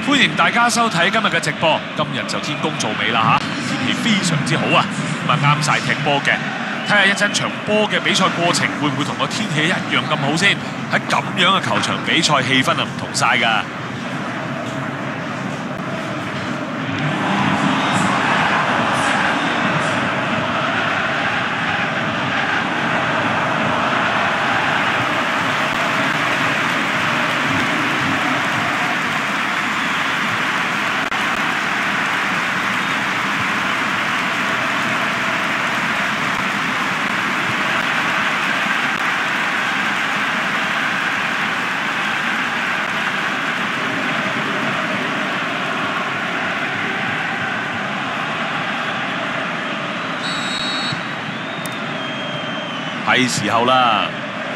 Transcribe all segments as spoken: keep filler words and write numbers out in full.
歡迎大家收睇今日嘅直播。今日就天公造美啦嚇，天氣非常之好啊，咁啊啱晒踢波嘅。睇下一陣場波嘅比賽過程會唔會同個天氣一樣咁好先？喺咁樣嘅球場比賽氣氛啊唔同晒㗎。係時候啦！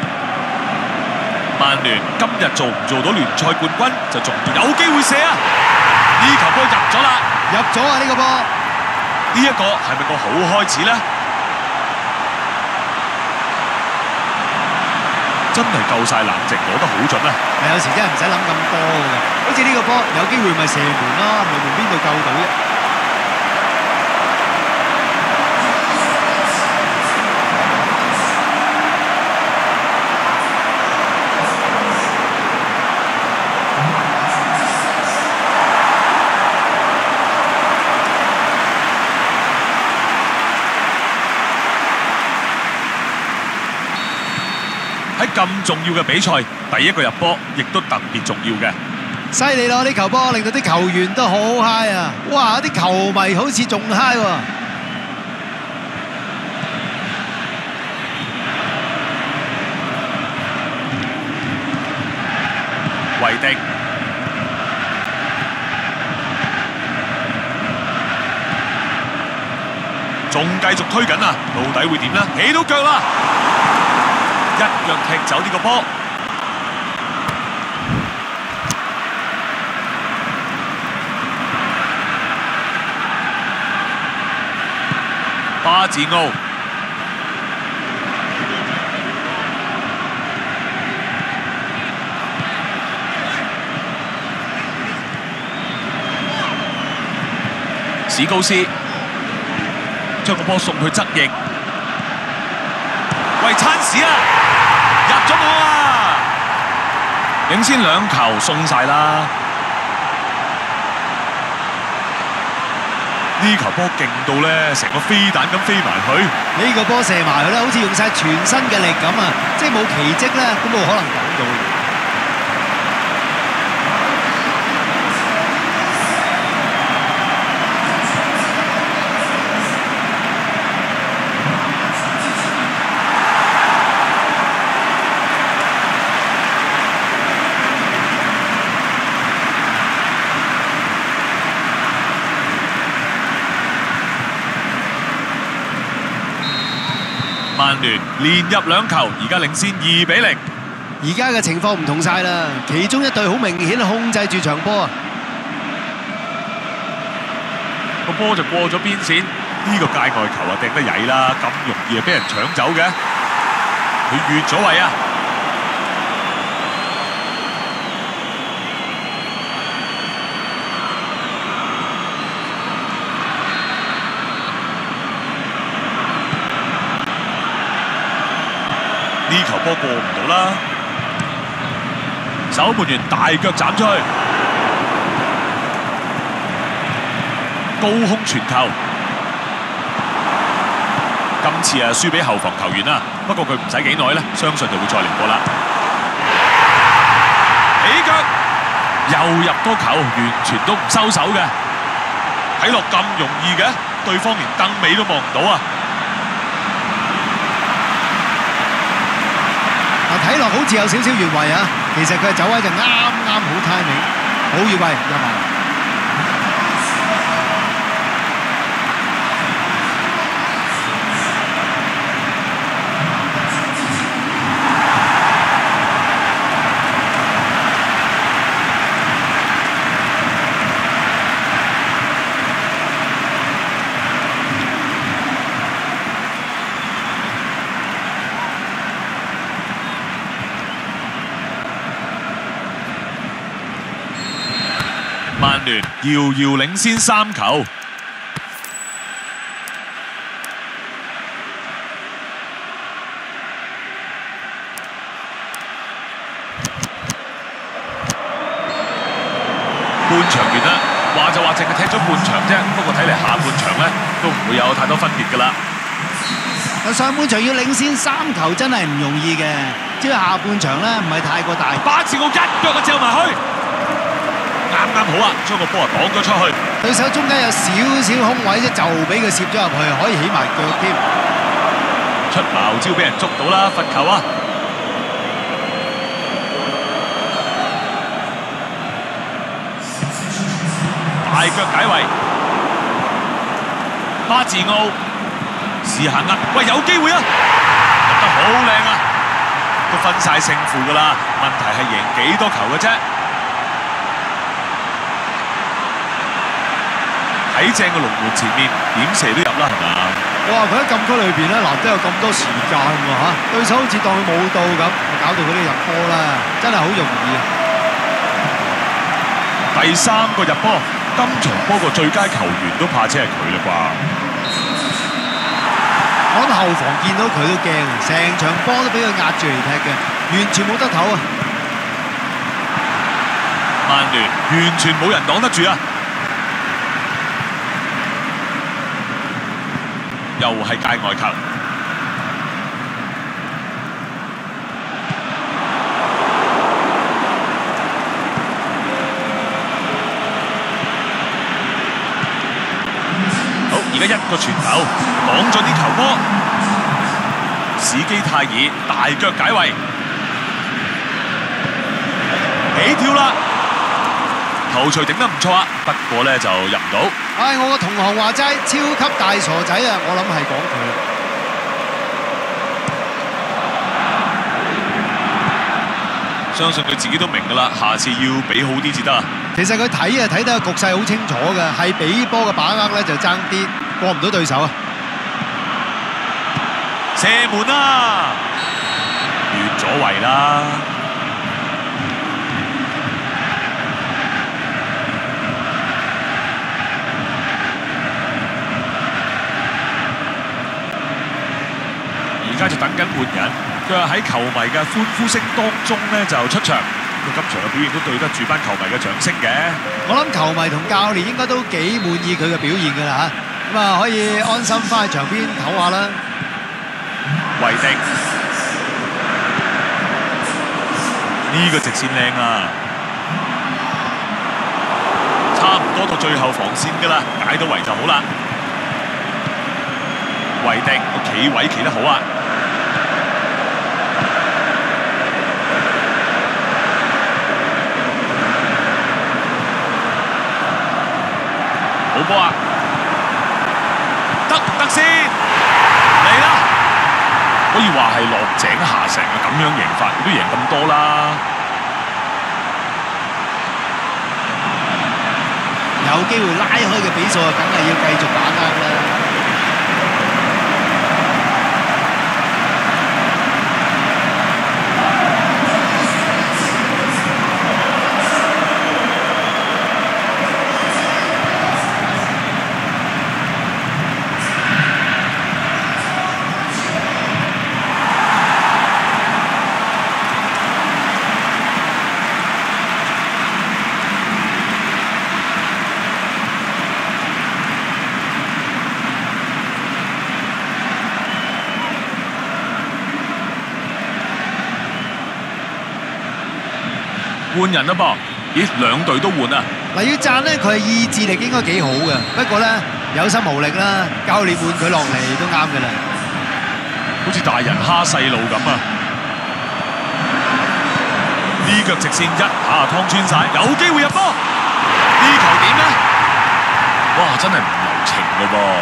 曼聯今日做唔做到聯賽冠軍，就仲有機會射啊！呢球波入咗啦， 入咗啊！呢個波， 呢一個係咪個好開始呢？真係夠晒冷靜，攞得好準啊！ 有時真係唔使諗咁多㗎，好似呢個波有機會咪射門咯，無論邊度救到啫。喺咁重要嘅比賽，第一個入波亦都特別重要嘅。犀利咯！呢球波令到啲球員都好 high 啊！哇！啲球迷好似仲 high 喎。 維迪，仲繼續推緊啊！到底會點呢？起到腳啦！一腳踢走呢個波，巴治奧史高斯將個波送去側翼，喂，찬스啊！入咗我啊！領先兩球送晒啦！呢球波勁到咧，成個飛彈咁飛埋去。 呢個波射埋去咧，好似用晒全身嘅力咁啊！即係冇奇蹟咧，都冇可能講到。 曼聯連入兩球，而家領先二比零。 而家嘅情況唔同晒啦，其中一隊好明顯控制住場波啊！ 個波就過咗邊線，呢、這個界外球啊掟得曳啦，咁容易啊俾人搶走嘅，佢越咗位啊！呢球波過唔到啦，守門員大腳斬出去，高空傳球。今次啊輸俾後防球員啦，不過佢唔使幾耐咧，相信就會再嚟過啦。起腳又入多球，完全都唔收手嘅，睇落咁容易嘅，對方連燈尾都望唔到啊！ 睇落好似有少少越位啊，其實佢走位就啱啱好 timing， 好越位入埋。 曼遙遙領先三球。半場完啦，話就話淨係踢咗半場啫，不過睇嚟下半場咧都唔會有太多分別㗎啦。 上半場要領先三球真係唔容易嘅，只係下半場咧唔係太過大。 巴治奧一腳就掉埋去，啱啱好啊，將個波啊擋咗出去。 對手中間有少少空位啫，就俾佢攝咗入去，可以起埋腳添。 出茅招俾人捉到啦，罰球啊！大腳解圍，巴治奧試下呃，喂有機會啊，入得好靚啊，都分晒勝負㗎啦，問題係贏幾多球嘅啫。睇正個龍門前面點射都入啦，係嘛？ 哇！佢喺禁區裏邊咧，難得有咁多時間喎嚇，對手好似當佢冇到咁，搞到佢哋入波啦，真係好容易啊！ 第三個入波。今場波個最佳球員都怕車係佢啦啩！ 我諗後防見到佢都驚，成場波都俾佢壓住嚟踢嘅，完全冇得唞啊！ 曼聯完全冇人擋得住啊！又係界外球。而家一個傳球擋咗啲球波，史基泰爾大腳解圍，起跳啦！頭槌頂得唔錯啊，不過咧就入唔到。 唉，我個同行話齋，超級大傻仔啊！我諗係講佢，相信佢自己都明㗎啦，下次要俾好啲至得啊！ 其實佢睇啊睇得個局勢好清楚嘅，係俾波嘅把握咧就爭啲過唔到對手啊！ 射門啦，越咗圍啦！而家就等緊換人，佢話喺球迷嘅歡呼聲當中咧就出場。今場嘅表現都對得住班球迷嘅掌聲嘅。 我諗球迷同教練應該都幾滿意佢嘅表現㗎啦嚇，咁啊可以安心翻去場邊唞下啦。 維迪呢個直線靚啊，差唔多到最後防線㗎啦，解到圍就好啦。維迪個企位企得好啊！好波啊！得唔得先？嚟啦！可以話係落井下石嘅咁樣贏法，都贏咁多啦。 有機會拉開嘅比數啊，梗係要繼續把握啦。 換人啦噃，咦兩隊都換啊！ 嗱要讚咧，佢係意志力應該幾好嘅，不過咧有心無力啦，教練換佢落嚟都啱嘅啦。 好似大人蝦細路咁啊！呢腳直線一下劏穿晒，有機會入波。呢球點咧？哇！真係唔留情嘅噃。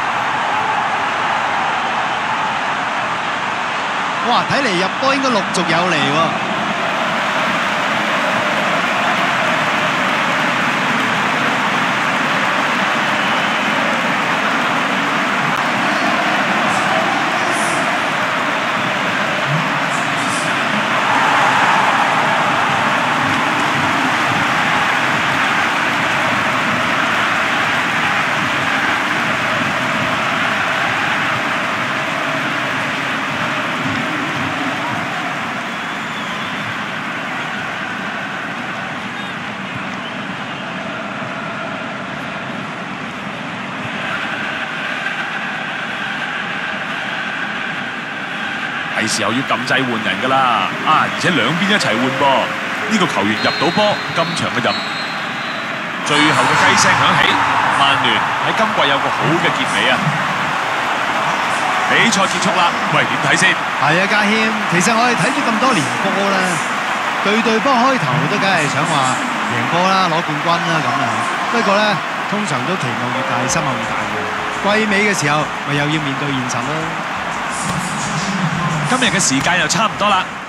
哇！睇嚟入波應該陸續有嚟喎。 係時候要撳掣換人㗎啦。啊，而且兩邊一齊換噃，呢、這個球員入到波，今場嘅入。最後嘅雞聲響起，曼聯喺今季有個好嘅結尾啊！比賽結束啦，喂，點睇先？ 係啊，家謙，其實我哋睇咗咁多年波咧，對對波開頭都梗係想話贏波啦，攞冠軍啦咁啊。不過咧，通常都期望越大，失望越大嘅。季尾嘅時候，咪又要面對現實咯。 今日嘅時間又差唔多啦。